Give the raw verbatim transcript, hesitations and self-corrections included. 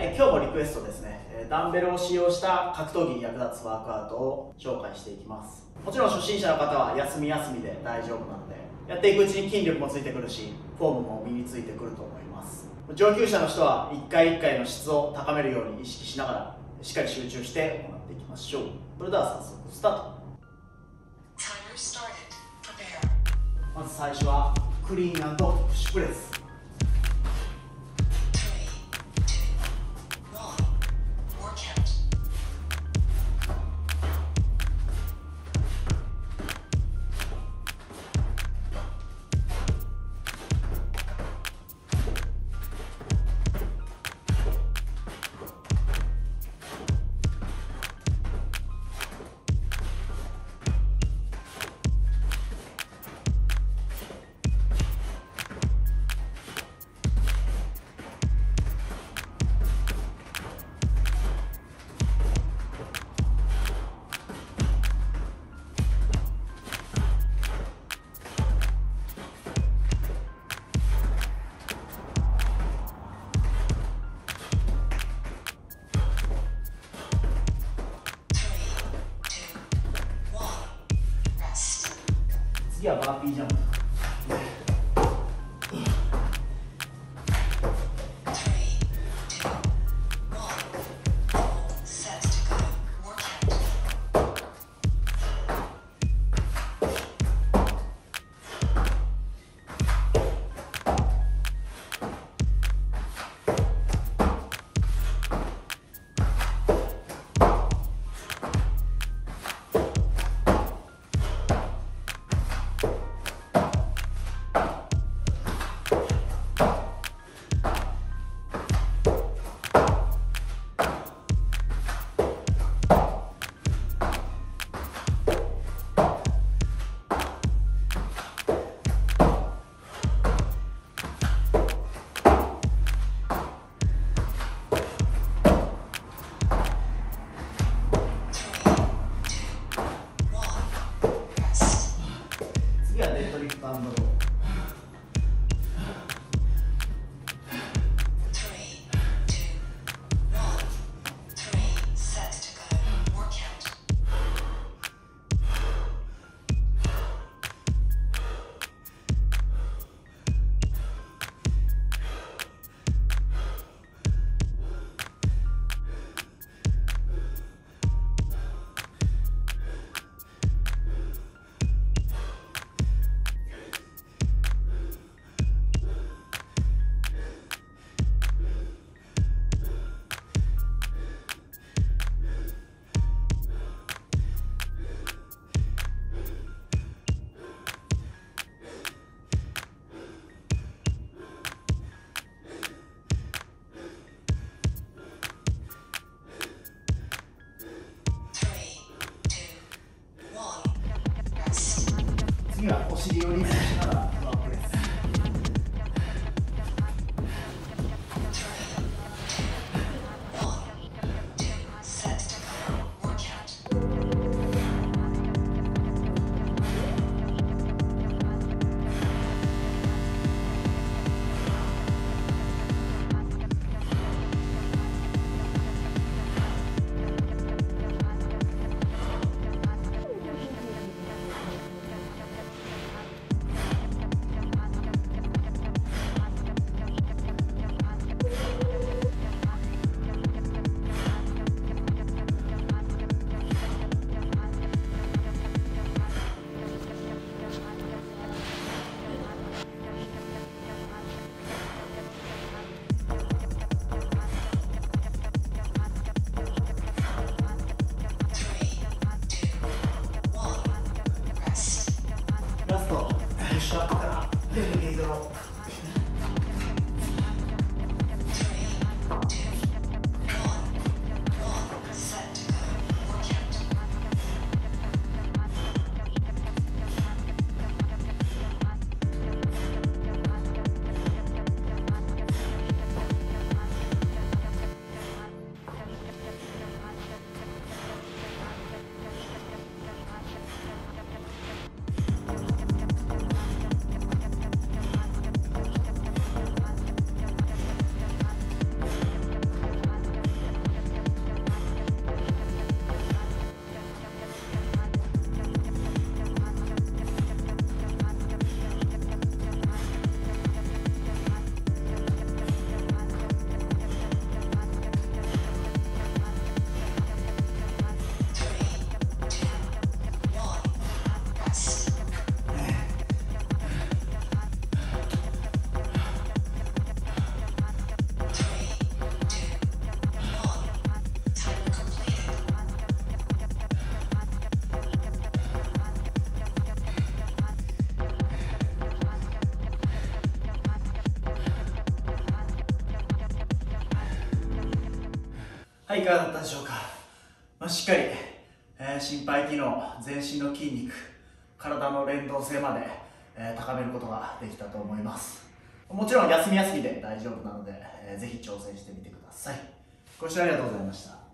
、今日もリクエストですね、ダンベルを使用した格闘技に役立つワークアウトを紹介していきます。もちろん初心者の方は休み休みで大丈夫なので、やっていくうちに筋力もついてくるし、フォームも身についてくると思います。上級者の人はいっかいいっかいの質を高めるように意識しながら、しっかり集中して行っていきましょう。それでは早速スタート。まず最初はクリーン&プッシュプレス。次はバーピージャンプ。次はお尻をリリースしながらフロアプレス。ラスト、プッシュアップからレベルゲードロー。 はい、いかがだったでしょうか。まあ、しっかり、えー、心肺機能、全身の筋肉、体の連動性まで、えー、高めることができたと思います。もちろん休み休みで大丈夫なので、えー、ぜひ挑戦してみてください。ご視聴ありがとうございました。